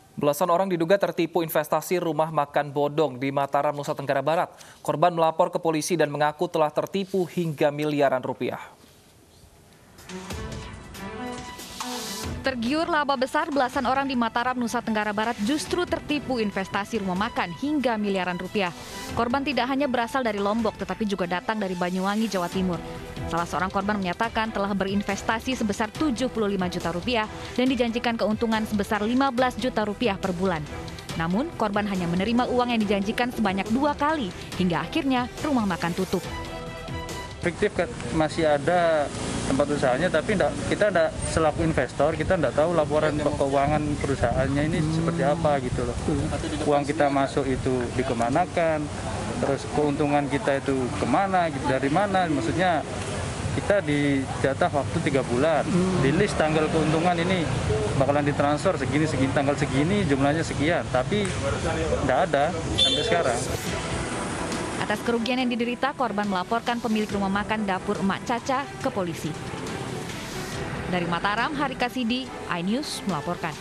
Belasan orang diduga tertipu investasi rumah makan bodong di Mataram, Nusa Tenggara Barat. Korban melapor ke polisi dan mengaku telah tertipu hingga miliaran rupiah. Tergiur laba besar, belasan orang di Mataram, Nusa Tenggara Barat justru tertipu investasi rumah makan hingga miliaran rupiah. Korban tidak hanya berasal dari Lombok, tetapi juga datang dari Banyuwangi, Jawa Timur. Salah seorang korban menyatakan telah berinvestasi sebesar 75 juta rupiah dan dijanjikan keuntungan sebesar 15 juta rupiah per bulan. Namun, korban hanya menerima uang yang dijanjikan sebanyak 2 kali, hingga akhirnya rumah makan tutup. Fiktif kan masih ada tempat usahanya, tapi kita selaku investor kita tidak tahu laporan keuangan perusahaannya ini seperti apa gitu loh. Uang kita masuk itu dikemanakan, terus keuntungan kita itu kemana, gitu, dari mana, maksudnya kita dijatah waktu 3 bulan, di list tanggal keuntungan ini bakalan ditransfer segini, tanggal segini, jumlahnya sekian, tapi tidak ada sampai sekarang. Atas kerugian yang diderita, korban melaporkan pemilik rumah makan Dapur Emak Caca ke polisi. Dari Mataram, Harika Sidi, iNews melaporkan.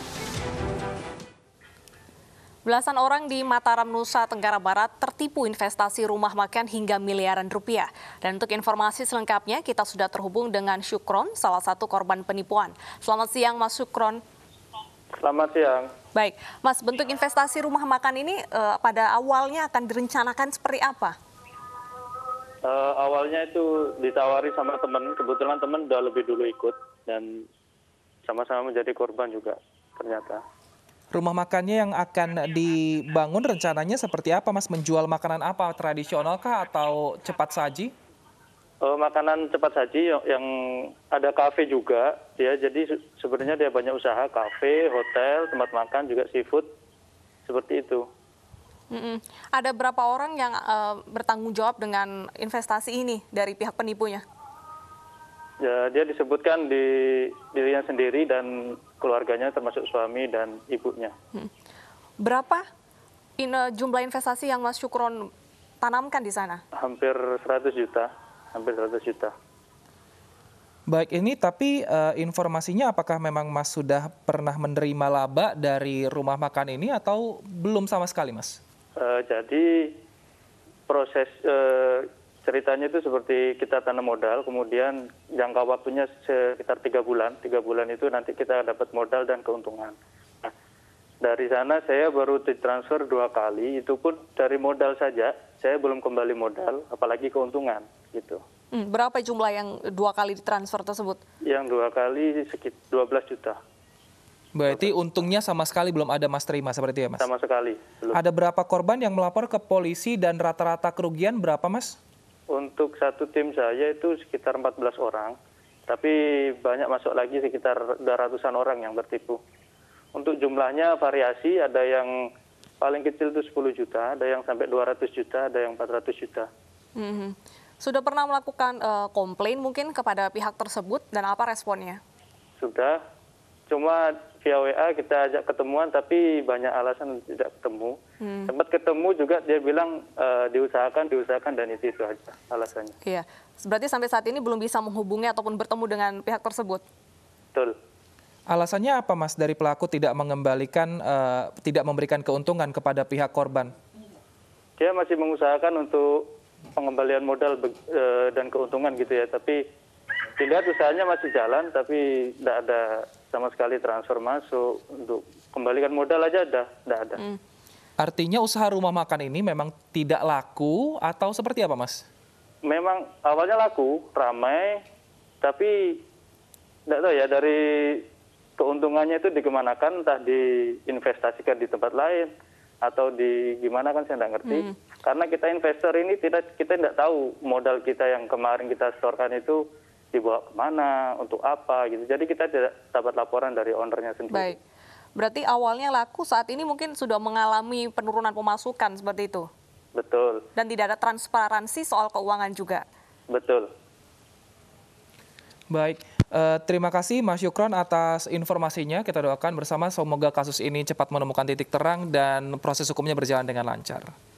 Belasan orang di Mataram, Nusa Tenggara Barat tertipu investasi rumah makan hingga miliaran rupiah. Dan untuk informasi selengkapnya, kita sudah terhubung dengan Syukron, salah satu korban penipuan. Selamat siang, Mas Syukron. Selamat siang. Baik, Mas, bentuk investasi rumah makan ini pada awalnya akan direncanakan seperti apa? Awalnya itu ditawari sama teman, kebetulan teman udah lebih dulu ikut dan sama-sama menjadi korban juga ternyata. Rumah makannya yang akan dibangun rencananya seperti apa, Mas? Menjual makanan apa? Tradisional kah atau cepat saji? Makanan cepat saji yang ada kafe juga, ya. Jadi sebenarnya dia banyak usaha, kafe, hotel, tempat makan, juga seafood, seperti itu. Ada berapa orang yang bertanggung jawab dengan investasi ini dari pihak penipunya? Ya, dia disebutkan di dirinya sendiri dan keluarganya termasuk suami dan ibunya. Berapa jumlah investasi yang Mas Syukron tanamkan di sana? Hampir 100 juta. Hampir 100 juta. Baik, ini tapi informasinya apakah memang Mas sudah pernah menerima laba dari rumah makan ini atau belum sama sekali, Mas? Jadi proses ceritanya itu seperti kita tanam modal, kemudian jangka waktunya sekitar 3 bulan. 3 bulan itu nanti kita dapat modal dan keuntungan. Nah, dari sana saya baru ditransfer 2 kali, itu pun dari modal saja. Saya belum kembali modal, apalagi keuntungan gitu. Berapa jumlah yang 2 kali ditransfer tersebut? Yang 2 kali sekitar 12 juta. Berarti untungnya sama sekali belum ada Mas terima, seperti ya, Mas? Sama sekali. Belum. Ada berapa korban yang melapor ke polisi dan rata-rata kerugian berapa, Mas? Untuk satu tim saya itu sekitar 14 orang, tapi banyak masuk lagi sekitar 200-an orang yang tertipu. Untuk jumlahnya variasi, ada yang paling kecil itu 10 juta, ada yang sampai 200 juta, ada yang 400 juta. Sudah pernah melakukan komplain mungkin kepada pihak tersebut dan apa responnya? Sudah, cuma via WA kita ajak ketemuan tapi banyak alasan tidak ketemu. Sempat ketemu juga dia bilang diusahakan dan itu aja alasannya. Iya, berarti sampai saat ini belum bisa menghubungi ataupun bertemu dengan pihak tersebut? Betul. Alasannya apa, Mas, dari pelaku tidak mengembalikan, tidak memberikan keuntungan kepada pihak korban? Dia masih mengusahakan untuk pengembalian modal dan keuntungan gitu ya, tapi dilihat usahanya masih jalan, tapi tidak ada sama sekali transfer masuk untuk kembalikan modal aja tidak ada. Artinya usaha rumah makan ini memang tidak laku atau seperti apa, Mas? Memang awalnya laku, ramai, tapi tidak tahu ya dari keuntungannya itu dikemanakan, entah diinvestasikan di tempat lain atau di gimana kan saya tidak ngerti. Karena kita investor ini kita tidak tahu modal kita yang kemarin kita setorkan itu dibawa kemana, untuk apa gitu. Jadi kita tidak dapat laporan dari ownernya sendiri. Baik, berarti awalnya laku, saat ini mungkin sudah mengalami penurunan pemasukan seperti itu? Betul. Dan tidak ada transparansi soal keuangan juga? Betul. Baik, terima kasih Mas Syukron atas informasinya. Kita doakan bersama semoga kasus ini cepat menemukan titik terang dan proses hukumnya berjalan dengan lancar.